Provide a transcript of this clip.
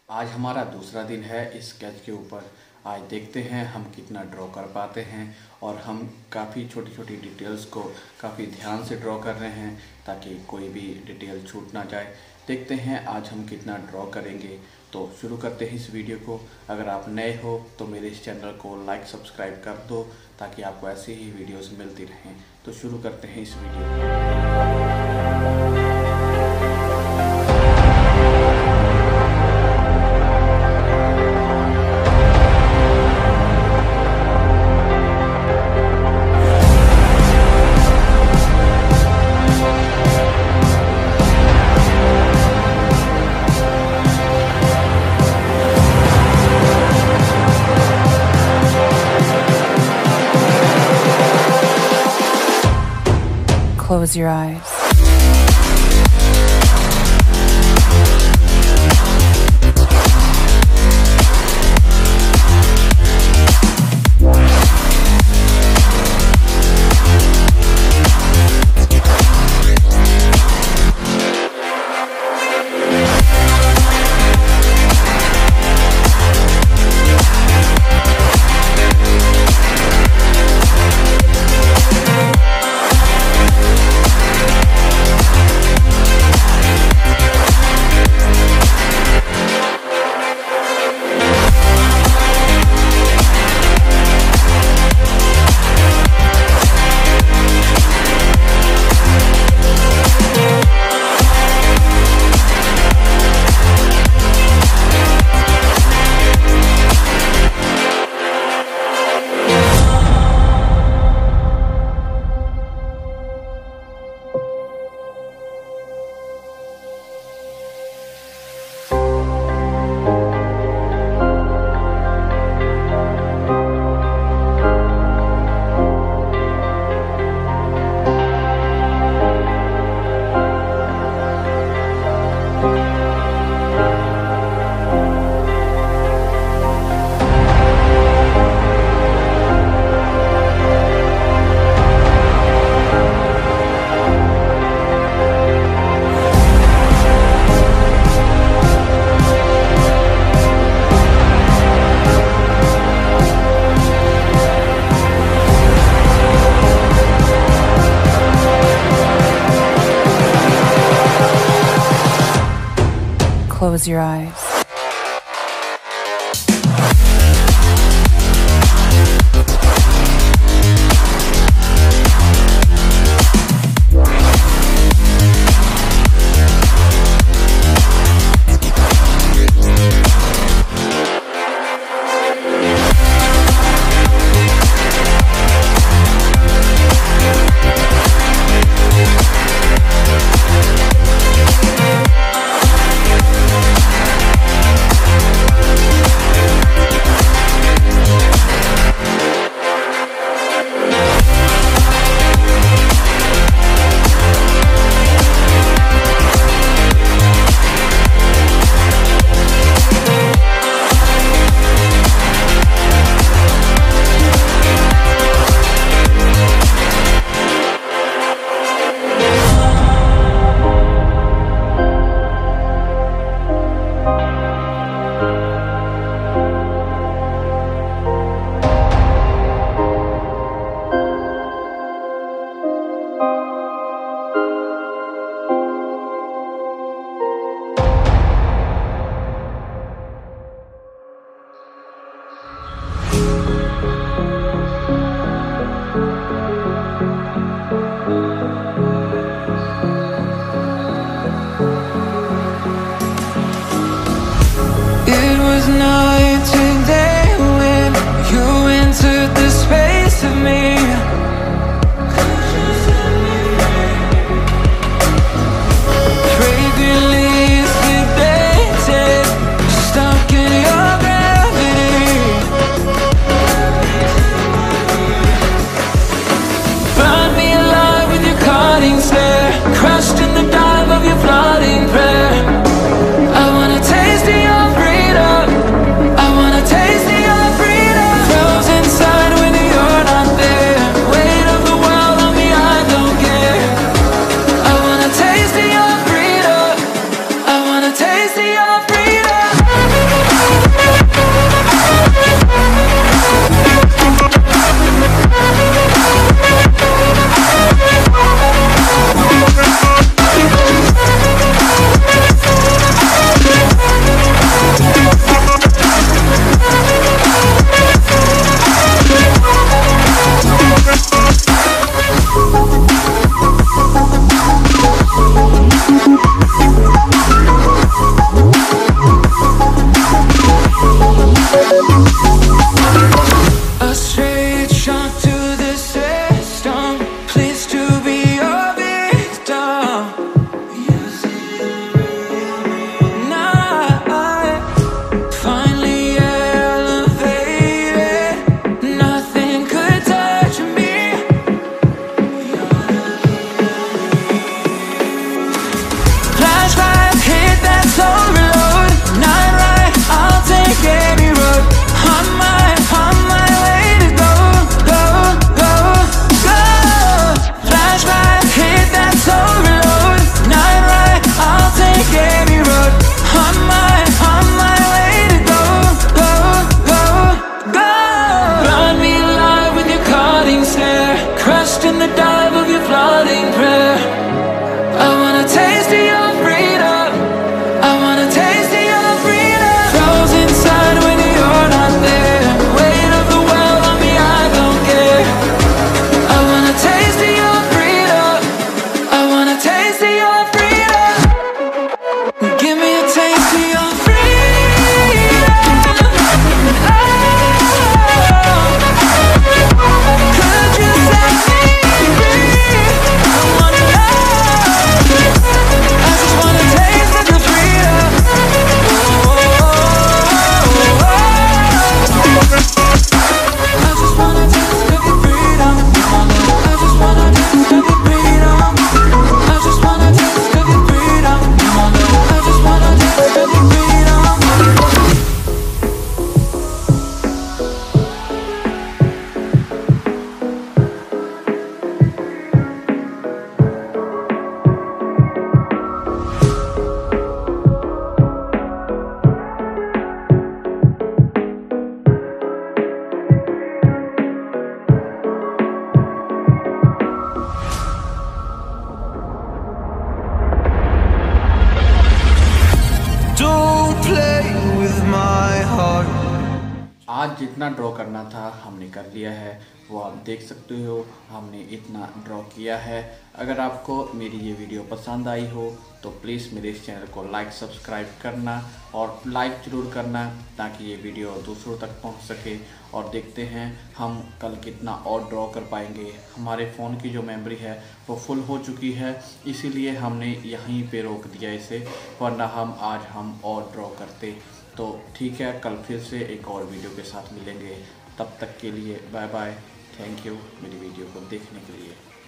आज हमारा दूसरा दिन है इस स्केच के ऊपर। आज देखते हैं हम कितना ड्रॉ कर पाते हैं और हम काफ़ी छोटी छोटी डिटेल्स को काफ़ी ध्यान से ड्रॉ कर रहे हैं ताकि कोई भी डिटेल छूट ना जाए। देखते हैं आज हम कितना ड्रॉ करेंगे। तो शुरू करते हैं इस वीडियो को। अगर आप नए हो तो मेरे इस चैनल को लाइक सब्सक्राइब कर दो ताकि आपको ऐसी ही वीडियोस मिलती रहें। तो शुरू करते हैं इस वीडियो को। Close your eyes. Close your eyes. Night and day when you entered the space of me. Fragrantly sedated, stuck in your gravity. Burn me alive with your cutting stare, crushed in the dive of your flooding prayer. I wanna taste of your freedom. I wanna taste of your freedom. Frozen inside. आज जितना draw करना था हमने कर लिया है, वो आप देख सकते हो हमने इतना ड्रॉ किया है। अगर आपको मेरी ये वीडियो पसंद आई हो तो प्लीज़ मेरे इस चैनल को लाइक सब्सक्राइब करना और लाइक ज़रूर करना ताकि ये वीडियो दूसरों तक पहुंच सके। और देखते हैं हम कल कितना और ड्रॉ कर पाएंगे। हमारे फ़ोन की जो मेमोरी है वो फुल हो चुकी है, इसीलिए हमने यहीं पे रोक दिया इसे, वरना हम और ड्रॉ करते। तो ठीक है, कल फिर से एक और वीडियो के साथ मिलेंगे। तब तक के लिए बाय बाय। थैंक यू मेरी वीडियो को देखने के लिए।